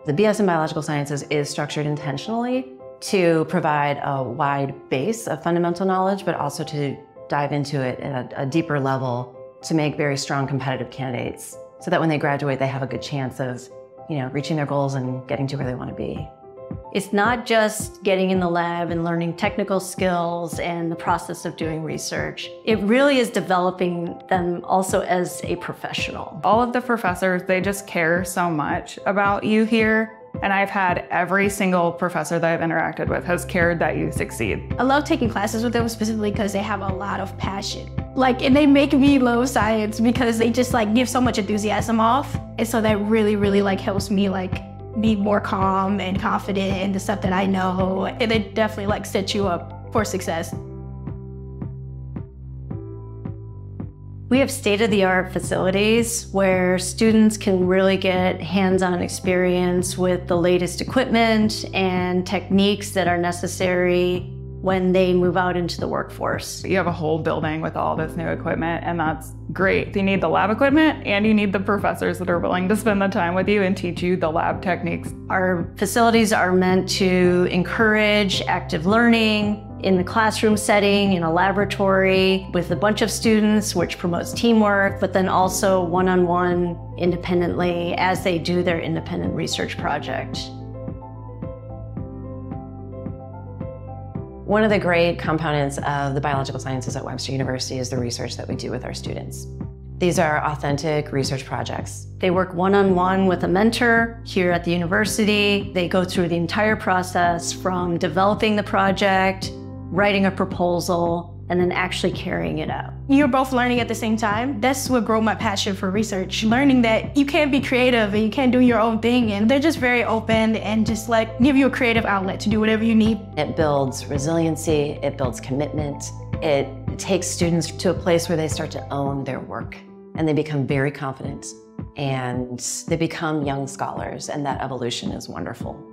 The BS in Biological Sciences is structured intentionally to provide a wide base of fundamental knowledge, but also to dive into it at a deeper level to make very strong competitive candidates so that when they graduate, they have a good chance of, reaching their goals and getting to where they want to be. It's not just getting in the lab and learning technical skills and the process of doing research. It really is developing them also as a professional. All of the professors, they just care so much about you here. And I've had every single professor that I've interacted with has cared that you succeed. I love taking classes with them specifically because they have a lot of passion. And they make me love science because they just give so much enthusiasm off. And so that really, really helps me be more calm and confident in the stuff that I know. And it definitely sets you up for success. We have state-of-the-art facilities where students can really get hands-on experience with the latest equipment and techniques that are necessary when they move out into the workforce. You have a whole building with all this new equipment, and that's great. You need the lab equipment, and you need the professors that are willing to spend the time with you and teach you the lab techniques. Our facilities are meant to encourage active learning in the classroom setting, in a laboratory, with a bunch of students, which promotes teamwork, but then also one-on-one independently as they do their independent research project. One of the great components of the biological sciences at Webster University is the research that we do with our students. These are authentic research projects. They work one-on-one with a mentor here at the university. They go through the entire process from developing the project, writing a proposal, and then actually carrying it out. You're both learning at the same time. That's what grew my passion for research. Learning that you can be creative and you can do your own thing, and they're just very open and just give you a creative outlet to do whatever you need. It builds resiliency, it builds commitment. It takes students to a place where they start to own their work and they become very confident and they become young scholars, and that evolution is wonderful.